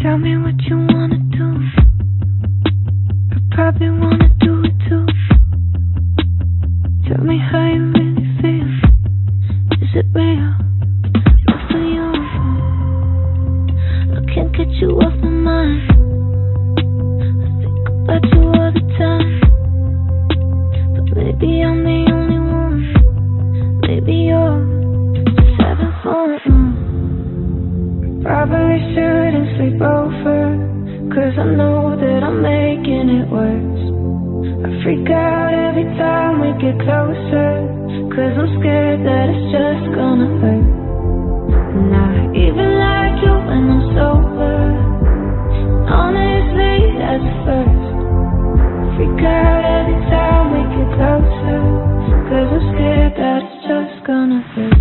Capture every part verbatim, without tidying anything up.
Tell me what you wanna do. I probably wanna do it too. Tell me how you really feel. Is it real? Not for you. I can't get you off my mind. I think about you all the time. But maybe I'm the only one. Maybe you're just having fun. Probably shouldn't sleep over, 'cause I know that I'm making it worse. I freak out every time we get closer, 'cause I'm scared that it's just gonna hurt. And I even like you when I'm sober. Honestly, that's a first. I freak out every time we get closer, 'cause I'm scared that it's just gonna hurt.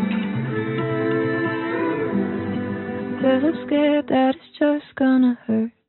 I'm scared that it's just gonna hurt.